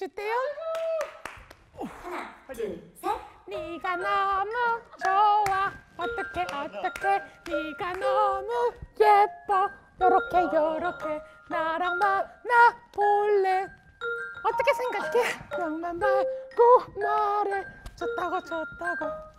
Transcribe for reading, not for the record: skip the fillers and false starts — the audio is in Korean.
주대요. 하나, 둘, 셋. 네가 너무 좋아. 어떡해 네가 너무 예뻐. 요렇게 나랑 만나볼래. 어떻게 생각해? 나만 말고 말해. 좋다고